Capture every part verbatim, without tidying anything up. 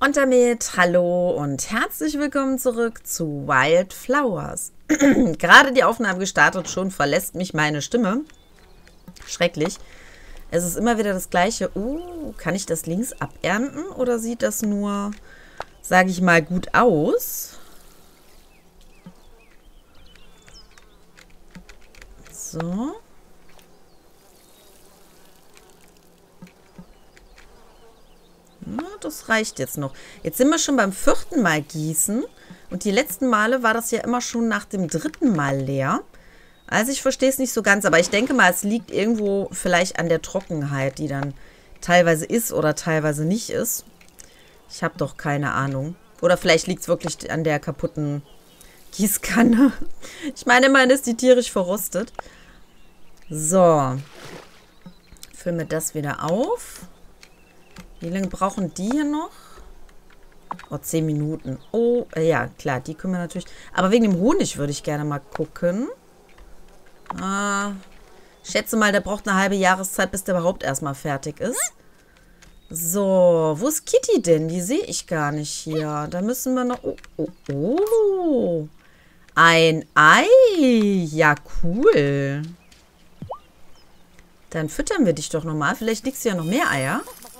Und damit hallo und herzlich willkommen zurück zu Wildflowers. Gerade die Aufnahme gestartet, schon verlässt mich meine Stimme. Schrecklich. Es ist immer wieder das Gleiche. Uh, kann ich das links abernten oder sieht das nur, sage ich mal, gut aus? So. Na, das reicht jetzt noch. Jetzt sind wir schon beim vierten Mal gießen. Und die letzten Male war das ja immer schon nach dem dritten Mal leer. Also ich verstehe es nicht so ganz. Aber ich denke mal, es liegt irgendwo vielleicht an der Trockenheit, die dann teilweise ist oder teilweise nicht ist. Ich habe doch keine Ahnung. Oder vielleicht liegt es wirklich an der kaputten Gießkanne. Ich meine, immerhin ist die tierisch verrostet. So. Füllen wir das wieder auf. Wie lange brauchen die hier noch? Oh, zehn Minuten. Oh, äh, ja, klar, die können wir natürlich... Aber wegen dem Honig würde ich gerne mal gucken. Ah, ich schätze mal, der braucht eine halbe Jahreszeit, bis der überhaupt erstmal fertig ist. So, wo ist Kitty denn? Die sehe ich gar nicht hier. Da müssen wir noch... Oh, oh, oh. Ein Ei. Ja, cool. Dann füttern wir dich doch nochmal. Vielleicht liegst du ja noch mehr Eier.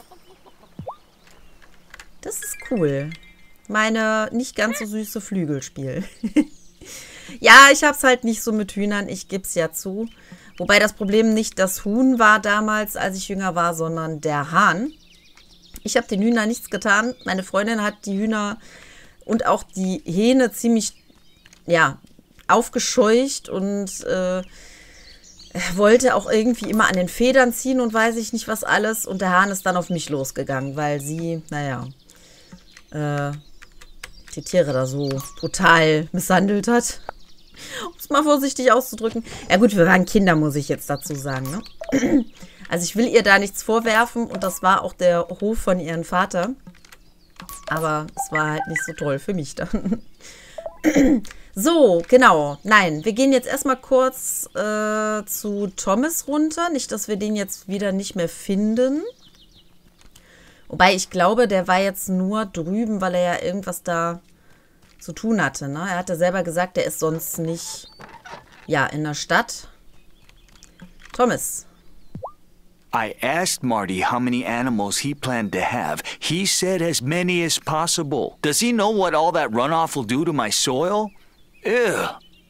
Das ist cool. Meine nicht ganz so süße Flügelspiel. Ja, ich habe es halt nicht so mit Hühnern. Ich gebe es ja zu. Wobei das Problem nicht das Huhn war damals, als ich jünger war, sondern der Hahn. Ich habe den Hühnern nichts getan. Meine Freundin hat die Hühner und auch die Hähne ziemlich, ja, aufgescheucht und äh, wollte auch irgendwie immer an den Federn ziehen und weiß ich nicht was alles. Und der Hahn ist dann auf mich losgegangen, weil sie, naja, äh, die Tiere da so brutal misshandelt hat. Um es mal vorsichtig auszudrücken. Ja gut, wir waren Kinder, muss ich jetzt dazu sagen, ne? Also ich will ihr da nichts vorwerfen und das war auch der Hof von ihrem Vater. Aber es war halt nicht so toll für mich dann. So, genau. Nein, wir gehen jetzt erstmal kurz äh, zu Thomas runter. Nicht, dass wir den jetzt wieder nicht mehr finden. Wobei ich glaube, der war jetzt nur drüben, weil er ja irgendwas da zu tun hatte. Ne? Er hatte selber gesagt, der ist sonst nicht ja, in der Stadt. Thomas. I asked Marty how many animals he planned to have. He said as many as possible. Does he know what all that runoff will do to my soil? Ew.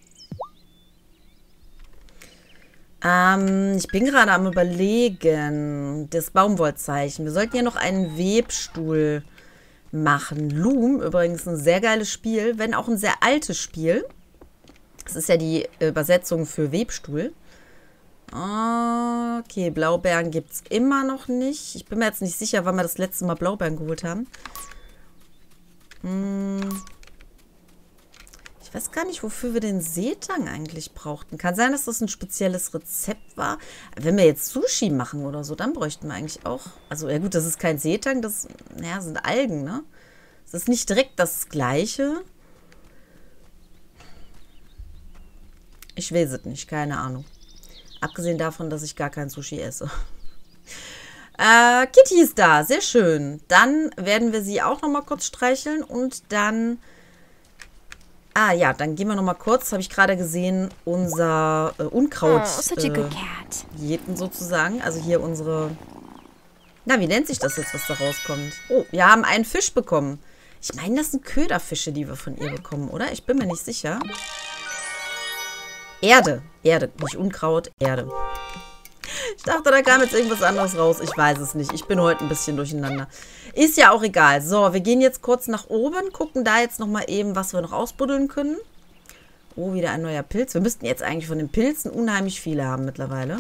Ähm, ich bin gerade am Überlegen. Das Baumwollzeichen. Wir sollten ja noch einen Webstuhl machen. Loom, übrigens ein sehr geiles Spiel, wenn auch ein sehr altes Spiel. Das ist ja die Übersetzung für Webstuhl. Okay, Blaubeeren gibt es immer noch nicht. Ich bin mir jetzt nicht sicher, wann wir das letzte Mal Blaubeeren geholt haben. Hm. Ich weiß gar nicht, wofür wir den Seetang eigentlich brauchten. Kann sein, dass das ein spezielles Rezept war. Wenn wir jetzt Sushi machen oder so, dann bräuchten wir eigentlich auch... Also, ja gut, das ist kein Seetang, das naja, sind Algen, ne? Das ist nicht direkt das Gleiche. Ich weiß es nicht, keine Ahnung. Abgesehen davon, dass ich gar kein Sushi esse. Äh, Kitty ist da, sehr schön. Dann werden wir sie auch noch mal kurz streicheln und dann... Ah ja, dann gehen wir noch mal kurz, habe ich gerade gesehen, unser äh, Unkraut oh, äh, Diäten sozusagen. Also hier unsere... Na, wie nennt sich das jetzt, was da rauskommt? Oh, wir haben einen Fisch bekommen. Ich meine, das sind Köderfische, die wir von ihr bekommen, oder? Ich bin mir nicht sicher. Erde. Erde, nicht Unkraut, Erde. Ich dachte, da kam jetzt irgendwas anderes raus. Ich weiß es nicht. Ich bin heute ein bisschen durcheinander. Ist ja auch egal. So, wir gehen jetzt kurz nach oben, gucken da jetzt nochmal eben, was wir noch ausbuddeln können. Oh, wieder ein neuer Pilz. Wir müssten jetzt eigentlich von den Pilzen unheimlich viele haben mittlerweile.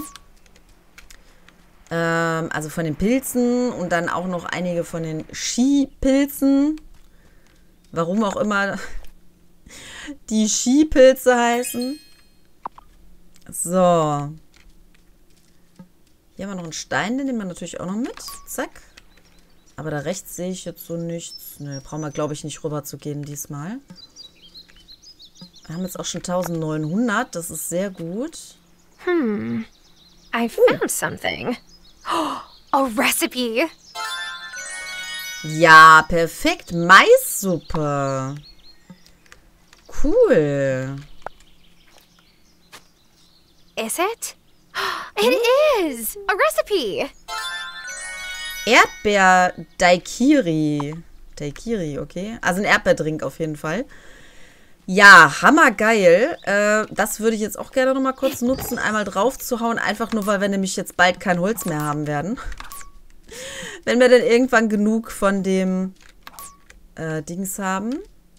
Ähm, also von den Pilzen und dann auch noch einige von den Skipilzen. Warum auch immer die Skipilze heißen. So. Hier haben wir noch einen Stein, den nehmen wir natürlich auch noch mit. Zack. Aber da rechts sehe ich jetzt so nichts. Ne, brauchen wir, glaube ich, nicht rüber zu gehen diesmal. Wir haben jetzt auch schon eintausendneunhundert. Das ist sehr gut. Hmm. I found something. Oh, a recipe. Ja, perfekt. Maissuppe. Cool. Is it? It is! A recipe! Erdbeer-Daikiri. Daikiri, okay. Also ein Erdbeerdrink auf jeden Fall. Ja, hammergeil. Äh, das würde ich jetzt auch gerne nochmal kurz nutzen, einmal drauf zu hauen. Einfach nur, weil wir nämlich jetzt bald kein Holz mehr haben werden. Wenn wir dann irgendwann genug von dem äh, Dings haben.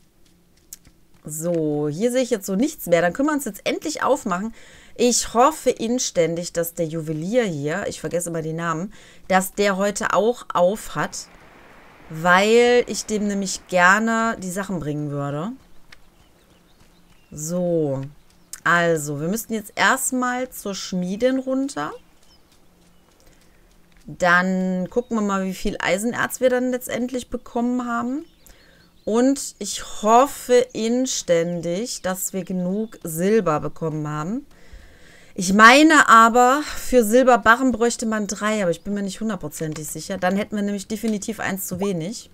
So, hier sehe ich jetzt so nichts mehr. Dann können wir uns jetzt endlich aufmachen. Ich hoffe inständig, dass der Juwelier hier, ich vergesse immer die Namen, dass der heute auch auf hat, weil ich dem nämlich gerne die Sachen bringen würde. So, also, wir müssten jetzt erstmal zur Schmiedin runter. Dann gucken wir mal, wie viel Eisenerz wir dann letztendlich bekommen haben. Und ich hoffe inständig, dass wir genug Silber bekommen haben. Ich meine aber, für Silberbarren bräuchte man drei, aber ich bin mir nicht hundertprozentig sicher. Dann hätten wir nämlich definitiv eins zu wenig.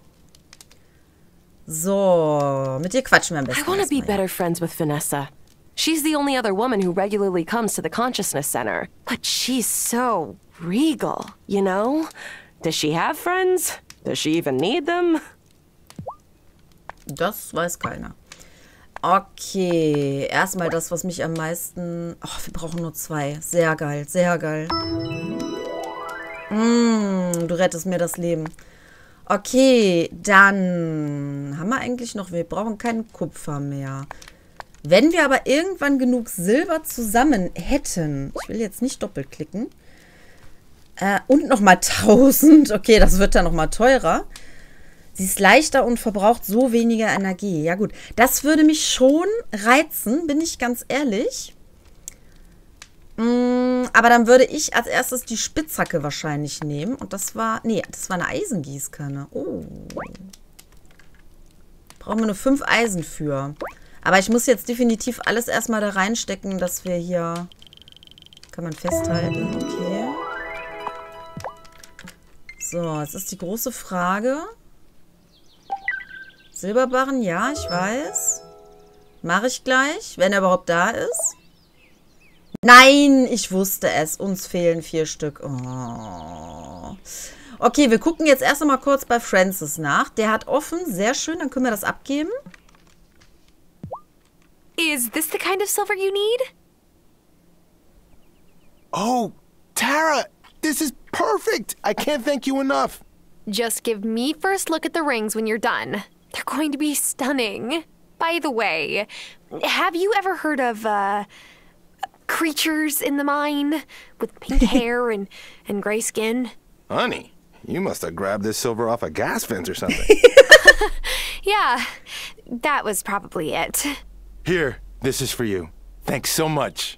So, mit dir quatschen wir am besten. I want to be better friends with Vanessa. She's the only other woman who regularly comes to the Consciousness Center. But she's so regal, you know? Does she have friends? Does she even need them? Das weiß keiner. Okay, erstmal das, was mich am meisten... Oh, wir brauchen nur zwei. Sehr geil, sehr geil. Mm, du rettest mir das Leben. Okay, dann haben wir eigentlich noch... Wir brauchen kein Kupfer mehr. Wenn wir aber irgendwann genug Silber zusammen hätten... Ich will jetzt nicht doppelklicken. Äh, und nochmal tausend. Okay, das wird dann nochmal teurer. Sie ist leichter und verbraucht so weniger Energie. Ja gut, das würde mich schon reizen, bin ich ganz ehrlich. Mm, aber dann würde ich als erstes die Spitzhacke wahrscheinlich nehmen. Und das war, nee, das war eine Eisengießkanne. Oh. Brauchen wir nur fünf Eisen für. Aber ich muss jetzt definitiv alles erstmal da reinstecken, dass wir hier... Kann man festhalten, okay. So, jetzt ist die große Frage... Silberbarren, ja, ich weiß. Mache ich gleich, wenn er überhaupt da ist. Nein, ich wusste es. Uns fehlen vier Stück. Oh. Okay, wir gucken jetzt erst einmal kurz bei Francis nach. Der hat offen, sehr schön, dann können wir das abgeben. Is this the kind of silver you need? Oh, Tara, this is perfect. I can't thank you enough. Just give me first look at the rings when you're done. They're going to be stunning. By the way, have you ever heard of, uh, creatures in the mine with pink hair and, and gray skin? Honey, you must have grabbed this silver off a gas vent or something. Yeah, that was probably it. Here, this is for you. Thanks so much.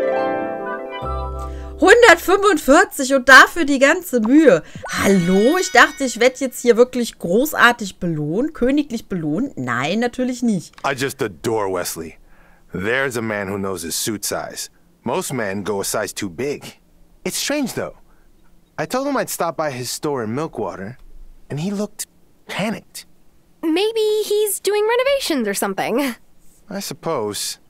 hundertfünfundvierzig und dafür die ganze Mühe. Hallo? Ich dachte, ich werde jetzt hier wirklich großartig belohnt, königlich belohnt. Nein, natürlich nicht. I just adore Wesley. There's a man who knows his suit size. Most men go a size too big. It's strange, though. I told him I'd stop by his store in Milkwater, and he looked panicked. Maybe he's doing renovations or something. I suppose.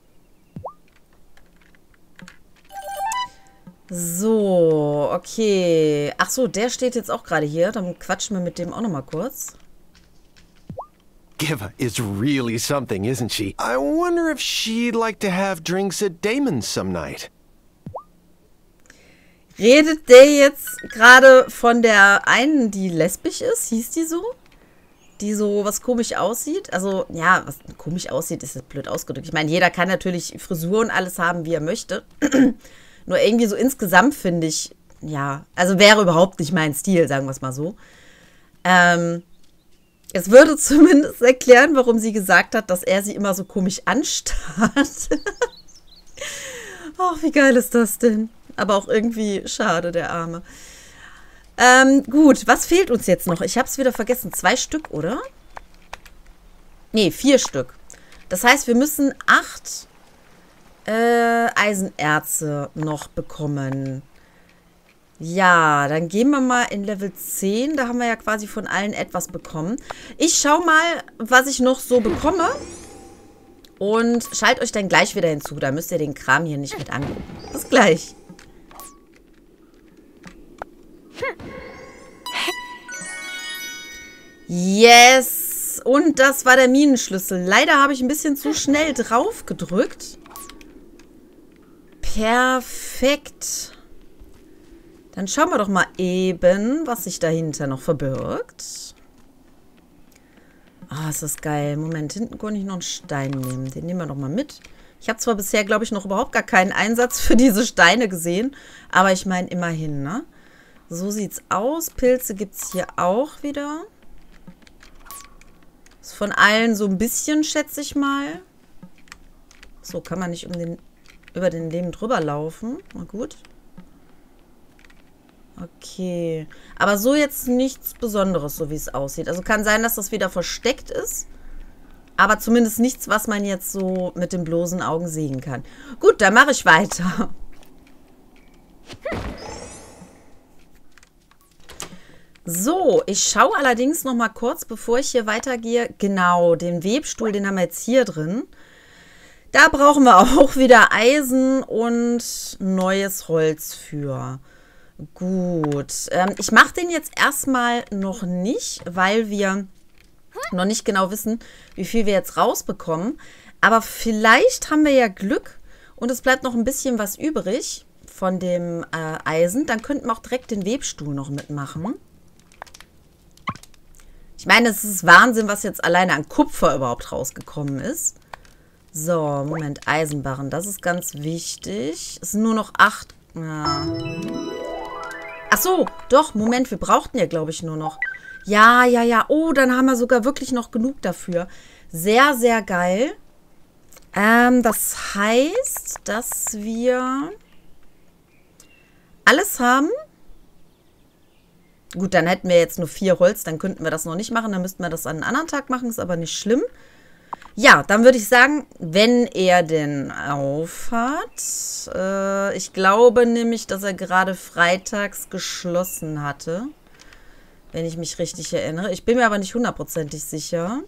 So, okay. Ach so, der steht jetzt auch gerade hier. Dann quatschen wir mit dem auch nochmal kurz. Giva is really something, isn't she? I wonder if she'd like to have drinks at Damon's some night. Redet der jetzt gerade von der einen, die lesbisch ist? Hieß die so? Die so was komisch aussieht? Also, ja, was komisch aussieht, ist jetzt blöd ausgedrückt. Ich meine, jeder kann natürlich Frisur und alles haben, wie er möchte. Nur irgendwie so insgesamt finde ich, ja, also wäre überhaupt nicht mein Stil, sagen wir es mal so. Ähm, es würde zumindest erklären, warum sie gesagt hat, dass er sie immer so komisch anstarrt. Ach, wie geil ist das denn? Aber auch irgendwie schade, der Arme. Ähm, gut, was fehlt uns jetzt noch? Ich habe es wieder vergessen. Zwei Stück, oder? Nee, vier Stück. Das heißt, wir müssen acht... Äh, Eisenerze noch bekommen. Ja, dann gehen wir mal in Level zehn. Da haben wir ja quasi von allen etwas bekommen. Ich schau mal, was ich noch so bekomme. Und schaltet euch dann gleich wieder hinzu. Da müsst ihr den Kram hier nicht mit angucken. Bis gleich. Yes! Und das war der Minenschlüssel. Leider habe ich ein bisschen zu schnell drauf gedrückt. Perfekt. Dann schauen wir doch mal eben, was sich dahinter noch verbirgt. Ah, oh, ist das geil. Moment, hinten konnte ich noch einen Stein nehmen. Den nehmen wir doch mal mit. Ich habe zwar bisher, glaube ich, noch überhaupt gar keinen Einsatz für diese Steine gesehen. Aber ich meine, immerhin, ne? So sieht's aus. Pilze gibt es hier auch wieder. Ist von allen so ein bisschen, schätze ich mal. So, kann man nicht um den, über den Leben drüber laufen. Na gut. Okay. Aber so jetzt nichts Besonderes, so wie es aussieht. Also kann sein, dass das wieder versteckt ist. Aber zumindest nichts, was man jetzt so mit den bloßen Augen sehen kann. Gut, dann mache ich weiter. So, ich schaue allerdings noch mal kurz, bevor ich hier weitergehe. Genau, den Webstuhl, den haben wir jetzt hier drin. Da brauchen wir auch wieder Eisen und neues Holz für. Gut, ähm, ich mache den jetzt erstmal noch nicht, weil wir noch nicht genau wissen, wie viel wir jetzt rausbekommen. Aber vielleicht haben wir ja Glück und es bleibt noch ein bisschen was übrig von dem äh, Eisen. Dann könnten wir auch direkt den Webstuhl noch mitmachen. Ich meine, es ist Wahnsinn, was jetzt alleine an Kupfer überhaupt rausgekommen ist. So, Moment, Eisenbarren, das ist ganz wichtig. Es sind nur noch acht. Ja. Ach so, doch, Moment, wir brauchten ja, glaube ich, nur noch. Ja, ja, ja. Oh, dann haben wir sogar wirklich noch genug dafür. Sehr, sehr geil. Ähm, das heißt, dass wir alles haben. Gut, dann hätten wir jetzt nur vier Holz, dann könnten wir das noch nicht machen. Dann müssten wir das an einem anderen Tag machen, ist aber nicht schlimm. Ja, dann würde ich sagen, wenn er denn aufhat. Äh, ich glaube nämlich, dass er gerade freitags geschlossen hatte. Wenn ich mich richtig erinnere. Ich bin mir aber nicht hundertprozentig sicher.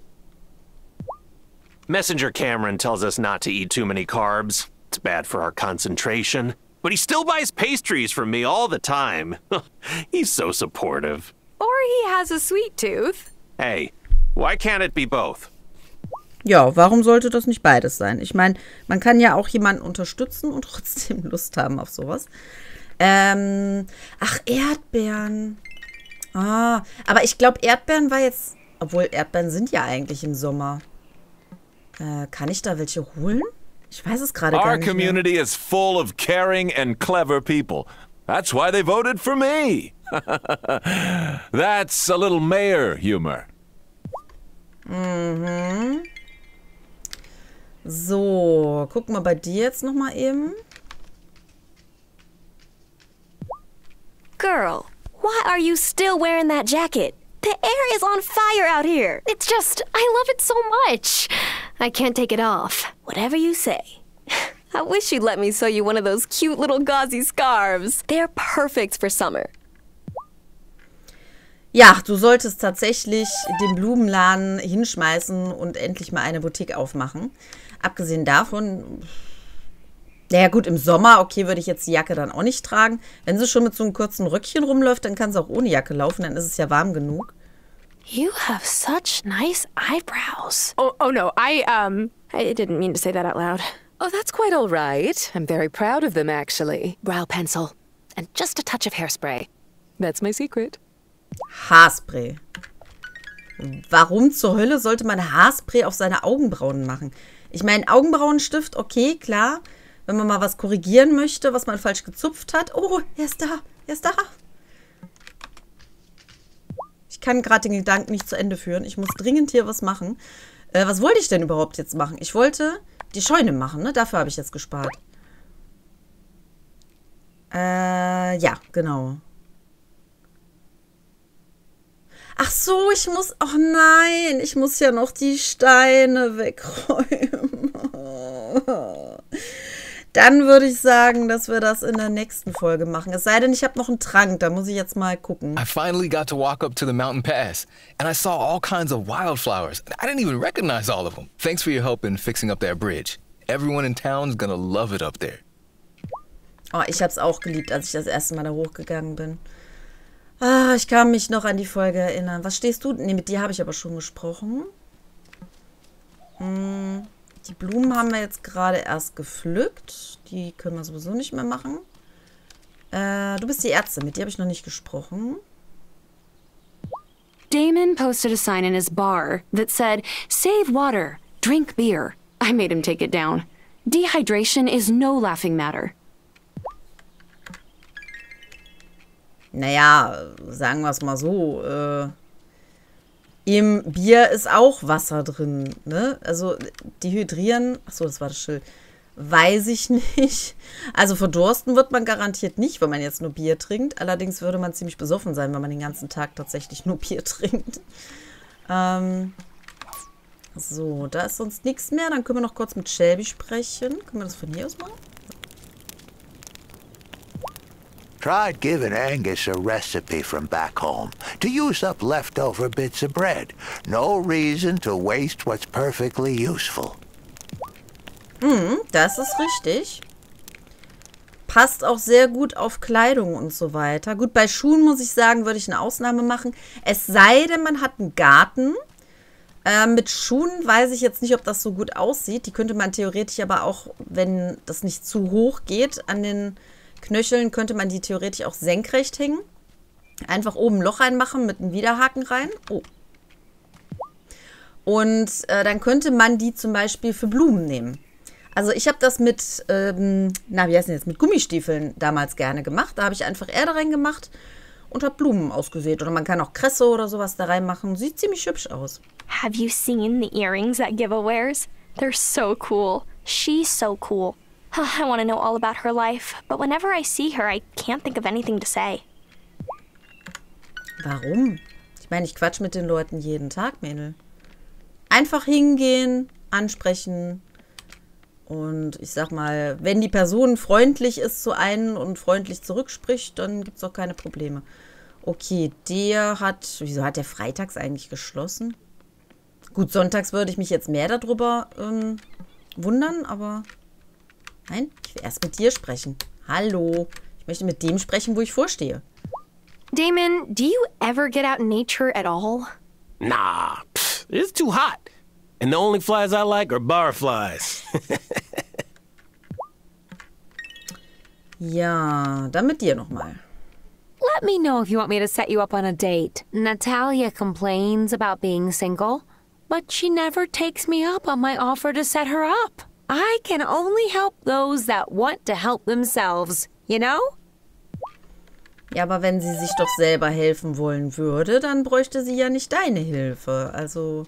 Messenger Cameron tells us not to eat too many carbs. It's bad for our concentration. But he still buys pastries from me all the time. He's so supportive. Or he has a sweet tooth. Hey, why can't it be both? Ja, warum sollte das nicht beides sein? Ich meine, man kann ja auch jemanden unterstützen und trotzdem Lust haben auf sowas. Ähm, ach, Erdbeeren. Ah, aber ich glaube, Erdbeeren war jetzt... Obwohl, Erdbeeren sind ja eigentlich im Sommer. Äh, kann ich da welche holen? Ich weiß es gerade gar Our nicht mehr. community is full of caring and clever people. That's why they voted for me. That's a little mayor humor. Mhm. So, gucken wir bei dir jetzt nochmal eben. Girl, why are you still wearing that jacket? The air is on fire out here. It's just, I love it so much. I can't take it off. Whatever you say. I wish you'd let me sew you one of those cute little gauzy scarves. They're perfect for summer. Ja, du solltest tatsächlich den Blumenladen hinschmeißen und endlich mal eine Boutique aufmachen. Abgesehen davon, naja gut, im Sommer, okay, würde ich jetzt die Jacke dann auch nicht tragen. Wenn sie schon mit so einem kurzen Röckchen rumläuft, dann kann sie auch ohne Jacke laufen, dann ist es ja warm genug. You have such nice eyebrows. Oh, oh no, I, um, I didn't mean to say that out loud. Oh, that's quite all right. I'm very proud of them, actually. Brow pencil. And just a touch of hairspray. That's my secret. Haarspray. Warum zur Hölle sollte man Haarspray auf seine Augenbrauen machen? Ich meine, Augenbrauenstift, okay, klar. Wenn man mal was korrigieren möchte, was man falsch gezupft hat. Oh, er ist da, er ist da. Ich kann gerade den Gedanken nicht zu Ende führen. Ich muss dringend hier was machen. Äh, was wollte ich denn überhaupt jetzt machen? Ich wollte die Scheune machen, ne? Dafür habe ich jetzt gespart. Äh, ja, genau. Ach so, ich muss... Oh nein, ich muss ja noch die Steine wegräumen. Dann würde ich sagen, dass wir das in der nächsten Folge machen. Es sei denn, ich habe noch einen Trank, da muss ich jetzt mal gucken. I finally got to walk up to the mountain pass, and I saw all kinds of wildflowers. I didn't even recognize all of them. Thanks for your help in fixing up that bridge. Everyone in town's gonna love it up there. Oh, ich habe es auch geliebt, als ich das erste Mal da hochgegangen bin. Ah, ich kann mich noch an die Folge erinnern. Was stehst du? Ne, mit dir habe ich aber schon gesprochen. Hm, die Blumen haben wir jetzt gerade erst gepflückt. Die können wir sowieso nicht mehr machen. Äh, du bist die Ärztin, mit dir habe ich noch nicht gesprochen. Damon posted a sign in his bar that said, "Save water, drink beer." I made him take it down. Dehydration is no laughing matter. Naja, sagen wir es mal so, äh, im Bier ist auch Wasser drin, ne? Also dehydrieren, achso, das war das Schild, weiß ich nicht. Also verdursten wird man garantiert nicht, wenn man jetzt nur Bier trinkt. Allerdings würde man ziemlich besoffen sein, wenn man den ganzen Tag tatsächlich nur Bier trinkt. Ähm, so, da ist sonst nichts mehr. Dann können wir noch kurz mit Shelby sprechen. Können wir das von hier aus machen? Tried giving Angus a recipe from back home to use up leftover bits of bread. No reason to waste what's perfectly useful. Hm, das ist richtig. Passt auch sehr gut auf Kleidung und so weiter. Gut, bei Schuhen muss ich sagen, würde ich eine Ausnahme machen. Es sei denn, man hat einen Garten. Äh, mit Schuhen weiß ich jetzt nicht, ob das so gut aussieht. Die könnte man theoretisch aber auch, wenn das nicht zu hoch geht, an den Knöcheln könnte man die theoretisch auch senkrecht hängen. Einfach oben ein Loch reinmachen mit einem Widerhaken rein. Oh. Und äh, dann könnte man die zum Beispiel für Blumen nehmen. Also ich habe das mit, ähm, na wie heißt denn jetzt, mit Gummistiefeln damals gerne gemacht. Da habe ich einfach Erde reingemacht und habe Blumen ausgesät. Oder man kann auch Kresse oder sowas da reinmachen. Sieht ziemlich hübsch aus. Have you seen the earrings that Giva wears? They're so cool. She's so cool. I want to know all about her life, but whenever I see her, I can't think of anything to say. Warum? Ich meine, ich quatsch mit den Leuten jeden Tag, Mädel. Einfach hingehen, ansprechen und ich sag mal, wenn die Person freundlich ist zu einem und freundlich zurückspricht, dann gibt's auch keine Probleme. Okay, der hat, wieso hat der freitags eigentlich geschlossen? Gut, sonntags würde ich mich jetzt mehr darüber ähm, wundern, aber... Nein, ich will erst mit dir sprechen. Hallo. Ich möchte mit dem sprechen, wo ich vorstehe. Damon, do you ever get out in nature at all? Nah, pff, it's too hot. And the only flies I like are barflies. Ja, dann mit dir nochmal. Let me know if you want me to set you up on a date. Natalia complains about being single, but she never takes me up on my offer to set her up. I can only help those that want to help themselves, you know? Ja, aber wenn sie sich doch selber helfen wollen würde, dann bräuchte sie ja nicht deine Hilfe. Also...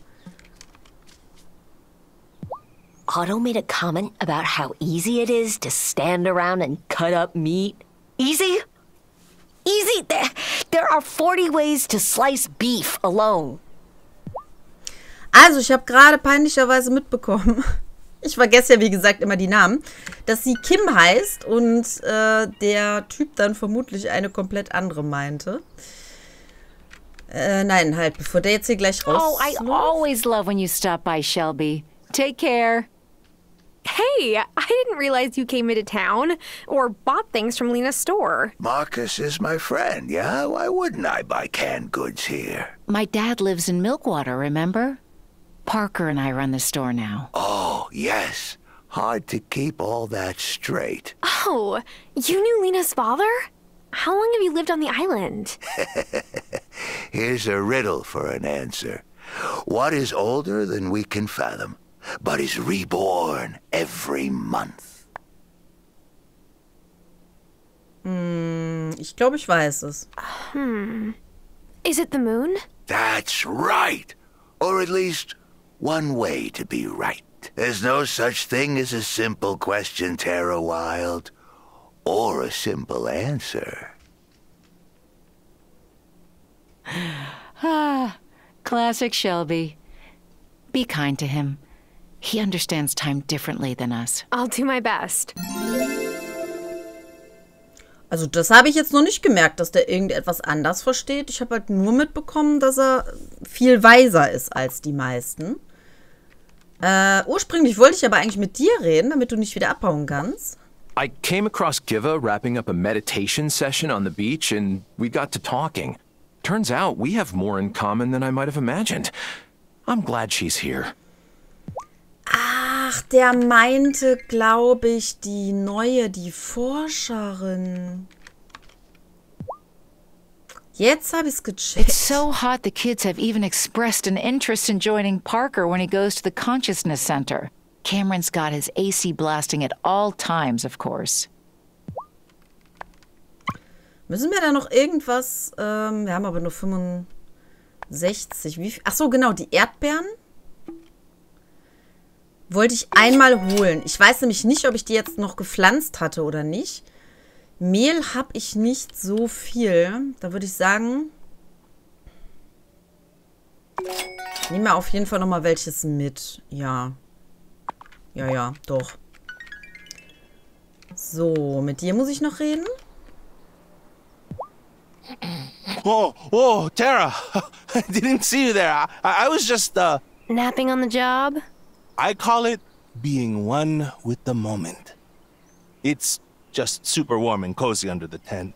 Otto made a comment about how easy it is to stand around and cut up meat. Easy? Easy? There, there are forty ways to slice beef alone. Also, ich habe gerade peinlicherweise mitbekommen, ich vergesse ja, wie gesagt, immer die Namen, dass sie Kim heißt und äh, der Typ dann vermutlich eine komplett andere meinte. Äh, nein, halt, bevor der jetzt hier gleich raus... Oh, I always love when you stop by, Shelby. Take care. Hey, I didn't realize you came into town or bought things from Lena's store. Marcus is my friend, yeah? Why wouldn't I buy canned goods here? My dad lives in Milkwater, remember? Parker and I run the store now. Oh, yes. Hard to keep all that straight. Oh, you knew Lena's father? How long have you lived on the island? Here's a riddle for an answer. What is older than we can fathom, but is reborn every month? Hm, ich glaube, ich weiß es. Hmm. Is it the moon? That's right. Or at least one way to be right. There's no such thing as a simple question, Tara Wilde. Or a simple answer. Ah, classic Shelby. Be kind to him. He understands time differently than us. I'll do my best. Also das habe ich jetzt noch nicht gemerkt, dass der irgendetwas anders versteht. Ich habe halt nur mitbekommen, dass er viel weiser ist als die meisten. Äh, ursprünglich wollte ich aber eigentlich mit dir reden, damit du nicht wieder abhauen kannst. I came across Giva wrapping up a meditation session on the beach and we got to talking. Turns out we have more in common than I might have imagined. I'm glad she's here. Ach, der meinte, glaube ich, die neue, die Forscherin. Jetzt habe ich es gecheckt. It's so hot the kids have even expressed an interest in joining Parker when he goes to the Consciousness Center. Cameron's got his A C blasting at all times, of course. Müssen wir da noch irgendwas... Ähm, wir haben aber nur fünfundsechzig. Wie viel? Ach so, genau, die Erdbeeren wollte ich einmal holen. Ich weiß nämlich nicht, ob ich die jetzt noch gepflanzt hatte oder nicht. Mehl habe ich nicht so viel. Da würde ich sagen, nehmen wir auf jeden Fall noch mal welches mit. Ja. Ja, ja, doch. So, mit dir muss ich noch reden. Whoa, whoa, Tara. I didn't see you there. I, I was just, uh... Napping on the job? I call it being one with the moment. It's just super warm and cozy under the tent.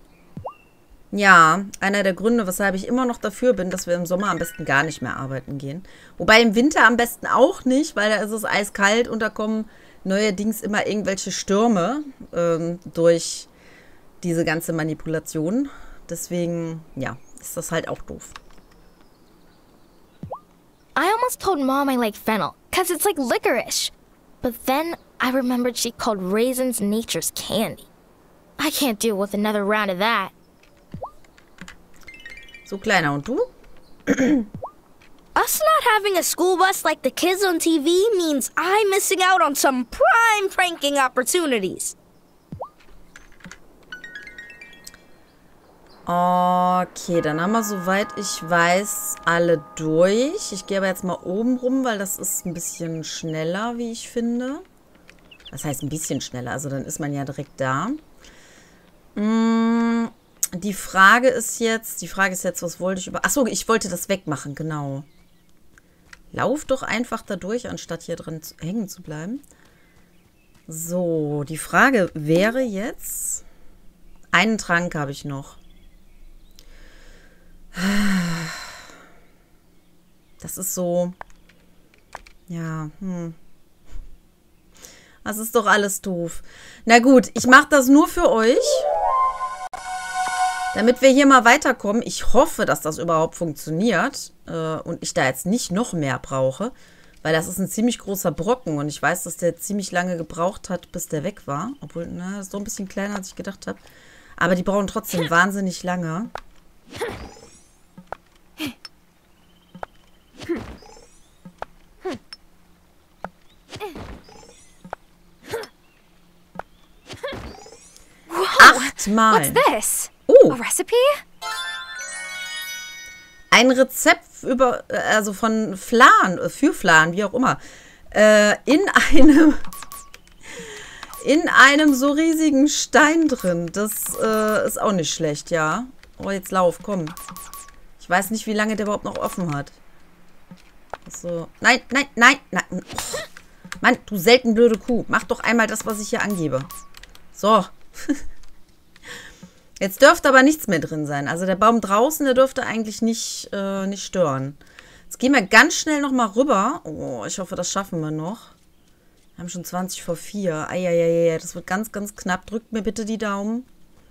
Ja, einer der Gründe, weshalb ich immer noch dafür bin, dass wir im Sommer am besten gar nicht mehr arbeiten gehen. Wobei im Winter am besten auch nicht, weil da ist es eiskalt und da kommen neuerdings immer irgendwelche Stürme ähm, durch diese ganze Manipulation. Deswegen, ja, ist das halt auch doof. I almost told Mom I like fennel, cause it's like licorice. But then I remembered she called raisins nature's candy. I can't deal with another round of that. So, Kleiner, und du? Us not having a school bus like the kids on T V means I'm missing out on some prime pranking opportunities. Okay, dann haben wir, soweit ich weiß, alle durch. Ich gehe aber jetzt mal oben rum, weil das ist ein bisschen schneller, wie ich finde. Das heißt ein bisschen schneller, also dann ist man ja direkt da. Mm, die Frage ist jetzt, die Frage ist jetzt, was wollte ich über... Achso, ich wollte das wegmachen, genau. Lauf doch einfach da durch, anstatt hier drin zu, hängen zu bleiben. So, die Frage wäre jetzt... Einen Trank habe ich noch. Das ist so... Ja, hm... Das ist doch alles doof. Na gut, ich mache das nur für euch. Damit wir hier mal weiterkommen. Ich hoffe, dass das überhaupt funktioniert. Äh, und ich da jetzt nicht noch mehr brauche. Weil das ist ein ziemlich großer Brocken. Und ich weiß, dass der ziemlich lange gebraucht hat, bis der weg war. Obwohl, na, das ist doch ein bisschen kleiner, als ich gedacht habe. Aber die brauchen trotzdem wahnsinnig lange. Achtmal. What's this? Oh. A recipe? Ein Rezept über, also von Flan, für Flan, wie auch immer. Äh, in einem in einem so riesigen Stein drin. Das äh, ist auch nicht schlecht, ja. Oh, jetzt lauf, komm. Ich weiß nicht, wie lange der überhaupt noch offen hat. So. Nein, nein, nein, nein. Oh. Mann, du selten blöde Kuh. Mach doch einmal das, was ich hier angebe. So. Jetzt dürfte aber nichts mehr drin sein. Also der Baum draußen, der dürfte eigentlich nicht, äh, nicht stören. Jetzt gehen wir ganz schnell nochmal rüber. Oh, ich hoffe, das schaffen wir noch. Wir haben schon zwanzig vor vier. Eieiei, das wird ganz, ganz knapp. Drückt mir bitte die Daumen.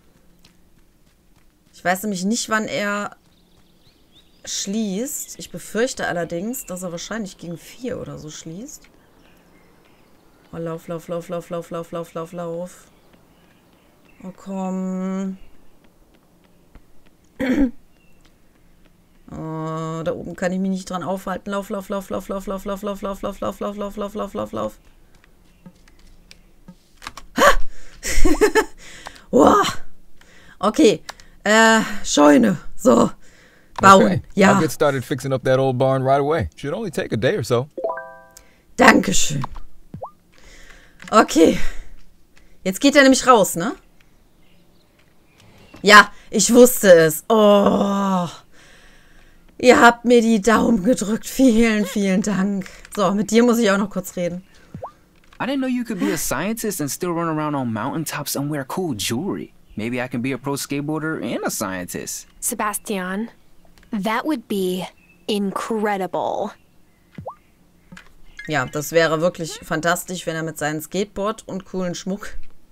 Ich weiß nämlich nicht, wann er schließt. Ich befürchte allerdings, dass er wahrscheinlich gegen vier oder so schließt. Oh, lauf, lauf, lauf, lauf, lauf, lauf, lauf, lauf, lauf. Oh, komm. Oh, da oben kann ich mich nicht dran aufhalten. Lauf, lauf, lauf, lauf, lauf, lauf, lauf, lauf, lauf, lauf, lauf, lauf, lauf, lauf, lauf, lauf, lauf. Wow. Okay. Äh, Scheune. So. Bauen. Okay. Ja. I'll get started fixing up that old barn right away. Should only take a day or so. Dankeschön. Okay. Jetzt geht er nämlich raus, ne? Ja, ich wusste es. Oh. Ihr habt mir die Daumen gedrückt. Vielen, vielen Dank. So, mit dir muss ich auch noch kurz reden. I didn't know you could be a scientist and still run around on mountaintops and wear cool jewelry. Maybe I can be a pro skateboarder and a scientist. Sebastian, that would be incredible. Ja, das wäre wirklich fantastisch, wenn er mit seinem Skateboard und coolen Schmuck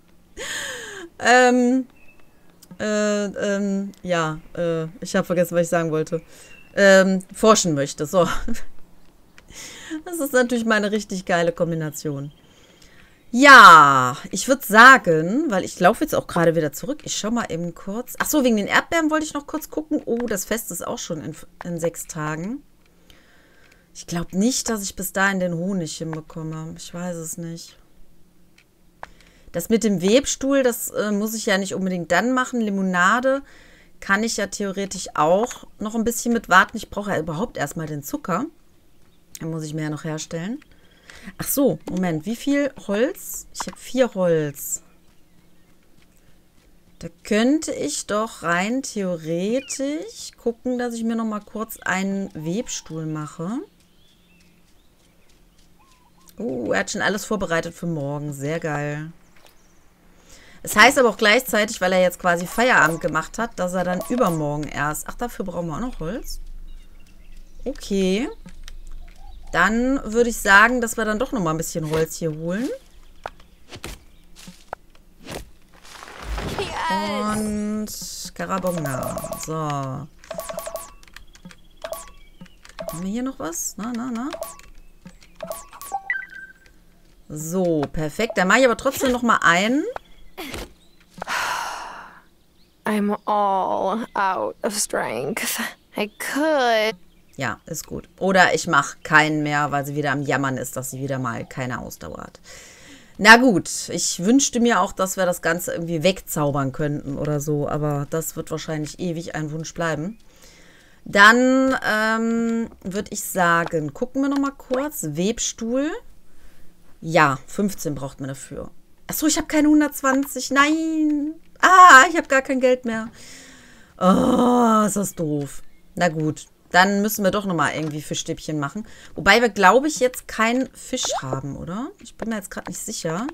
ähm, äh, ähm, ja, äh, ich habe vergessen, was ich sagen wollte. Ähm, forschen möchte, so. Das ist natürlich mal eine richtig geile Kombination. Ja, ich würde sagen, weil ich laufe jetzt auch gerade wieder zurück. Ich schaue mal eben kurz. Ach so, wegen den Erdbeeren wollte ich noch kurz gucken. Oh, das Fest ist auch schon in, in sechs Tagen. Ich glaube nicht, dass ich bis dahin den Honig hinbekomme. Ich weiß es nicht. Das mit dem Webstuhl, das äh, muss ich ja nicht unbedingt dann machen. Limonade kann ich ja theoretisch auch noch ein bisschen mit warten. Ich brauche ja überhaupt erstmal den Zucker. Den muss ich mir ja noch herstellen. Ach so, Moment. Wie viel Holz? Ich habe vier Holz. Da könnte ich doch rein theoretisch gucken, dass ich mir noch mal kurz einen Webstuhl mache. Oh, er hat schon alles vorbereitet für morgen. Sehr geil. Es heißt aber auch gleichzeitig, weil er jetzt quasi Feierabend gemacht hat, dass er dann übermorgen erst... Ach, dafür brauchen wir auch noch Holz? Okay. Dann würde ich sagen, dass wir dann doch noch mal ein bisschen Holz hier holen. Yes. Und Karabonga. So. Haben wir hier noch was? Na, na, na. So, perfekt. Dann mache ich aber trotzdem noch mal einen. I'm all out of strength. I could... Ja, ist gut. Oder ich mache keinen mehr, weil sie wieder am Jammern ist, dass sie wieder mal keine Ausdauer hat. Na gut, ich wünschte mir auch, dass wir das Ganze irgendwie wegzaubern könnten oder so, aber das wird wahrscheinlich ewig ein Wunsch bleiben. Dann ähm, würde ich sagen, gucken wir noch mal kurz. Webstuhl. Ja, fünfzehn braucht man dafür. Achso, ich habe keine hundertzwanzig. Nein. Ah, ich habe gar kein Geld mehr. Oh, ist das doof. Na gut. Dann müssen wir doch nochmal irgendwie Fischstäbchen machen. Wobei wir, glaube ich, jetzt keinen Fisch haben, oder? Ich bin mir jetzt gerade nicht sicher.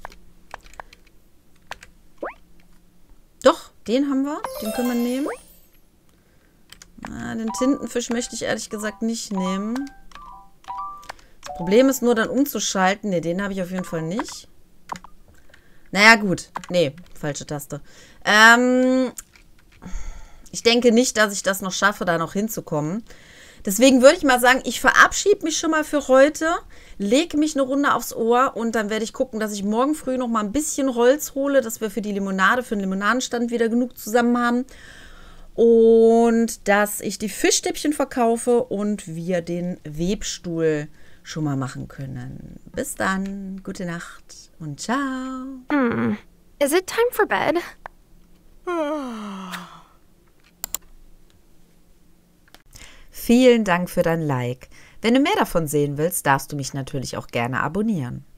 Doch, den haben wir. Den können wir nehmen. Ah, den Tintenfisch möchte ich ehrlich gesagt nicht nehmen. Das Problem ist nur, dann umzuschalten. Ne, den habe ich auf jeden Fall nicht. Naja, gut. Nee, falsche Taste. Ähm... Ich denke nicht, dass ich das noch schaffe, da noch hinzukommen. Deswegen würde ich mal sagen, ich verabschiede mich schon mal für heute, lege mich eine Runde aufs Ohr und dann werde ich gucken, dass ich morgen früh noch mal ein bisschen Holz hole, dass wir für die Limonade, für den Limonadenstand wieder genug zusammen haben. Und dass ich die Fischstäbchen verkaufe und wir den Webstuhl schon mal machen können. Bis dann, gute Nacht und ciao. Mm. Is it time for bed? Vielen Dank für dein Like. Wenn du mehr davon sehen willst, darfst du mich natürlich auch gerne abonnieren.